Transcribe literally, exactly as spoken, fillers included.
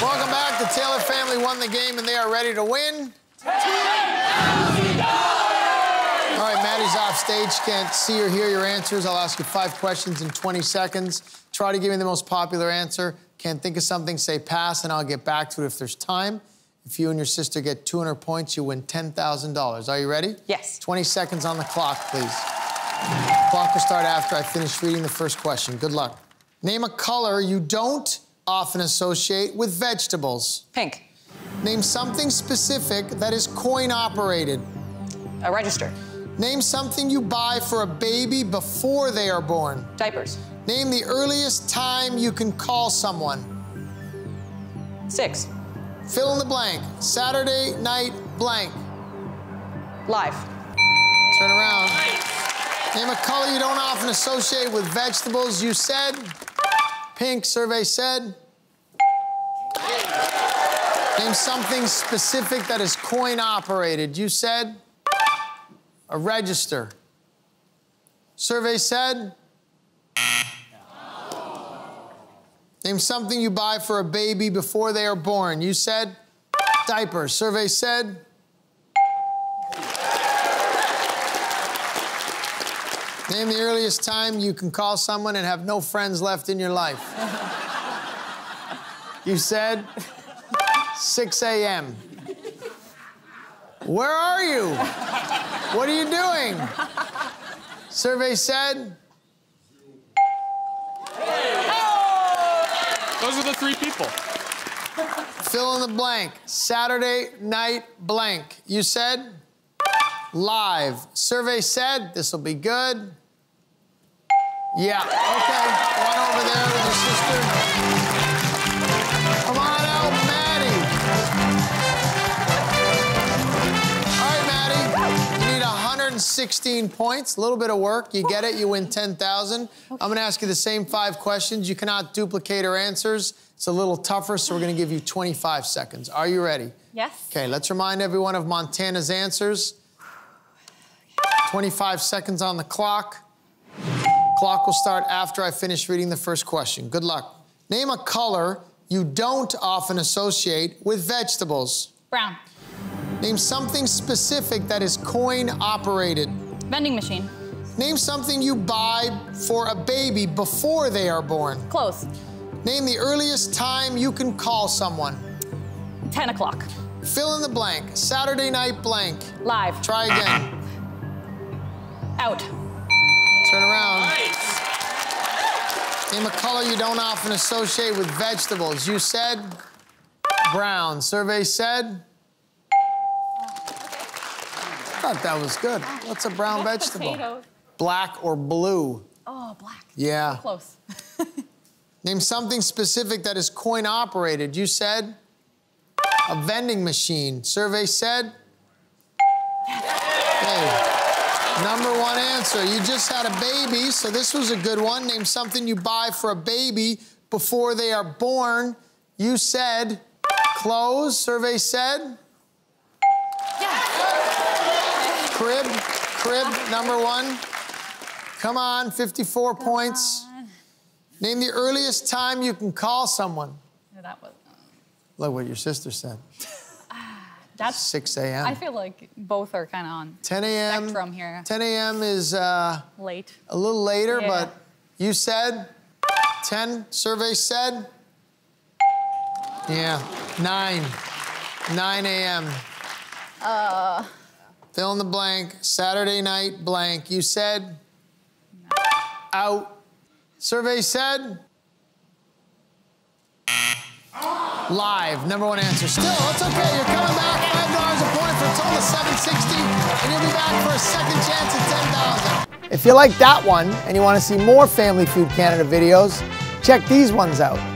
Welcome back. The Taylor family won the game, and they are ready to win. ten thousand dollars! All right, Maddie's off stage. Can't see or hear your answers. I'll ask you five questions in twenty seconds. Try to give me the most popular answer. Can't think of something, say pass, and I'll get back to it if there's time. If you and your sister get two hundred points, you win ten thousand dollars. Are you ready? Yes. twenty seconds on the clock, please. Clock will start after I finish reading the first question. Good luck. Name a color you don't often associate with vegetables. Pink. Name something specific that is coin-operated. A register. Name something you buy for a baby before they are born. Diapers. Name the earliest time you can call someone. Six. Fill in the blank. Saturday night blank. Live. Turn around. Name a color you don't often associate with vegetables. You said pink. Survey said. Name something specific that is coin-operated. You said a register. Survey said. Name something you buy for a baby before they are born. You said diapers. Survey said. Name the earliest time you can call someone and have no friends left in your life. You said six A M Where are you? What are you doing? Survey said. Those are the three people. Fill in the blank. Saturday night blank. You said live. Survey said this will be good. Yeah, okay. One over there with your sister. Come on out, Maddie. All right, Maddie. You need one hundred sixteen points. A little bit of work. You get it, you win ten thousand. Okay. I'm gonna ask you the same five questions. You cannot duplicate her answers. It's a little tougher, so we're gonna give you twenty-five seconds. Are you ready? Yes. Okay, let's remind everyone of Montana's answers. twenty-five seconds on the clock. Clock will start after I finish reading the first question. Good luck. Name a color you don't often associate with vegetables. Brown. Name something specific that is coin-operated. Vending machine. Name something you buy for a baby before they are born. Clothes. Name the earliest time you can call someone. ten o'clock. Fill in the blank. Saturday night blank. Live. Try again. Out. Turn around. Nice. Name a color you don't often associate with vegetables. You said brown. Survey said. I thought that was good. What's a brown vegetable? Potato. Black or blue? Oh, black. Yeah. So close. Name something specific that is coin-operated. You said a vending machine. Survey said. Hey. Number one answer. You just had a baby, so this was a good one. Name something you buy for a baby before they are born. You said clothes. Survey said. Yeah. Crib. Crib, number one. Come on, fifty-four Come points. On. Name the earliest time you can call someone. Yeah, that was... Look what your sister said. That's six A M I feel like both are kind of on ten A M spectrum here. ten A M is uh, late. A little later, yeah. but you said ten. Survey said. Yeah, nine. nine A M Uh. Fill in the blank. Saturday night blank. You said. No. Out. Survey said. Live, number one answer. Still, it's okay, you're coming back. five dollars a point for a total of seven sixty, and you'll be back for a second chance at ten thousand. If you like that one, and you want to see more Family Feud Canada videos, check these ones out.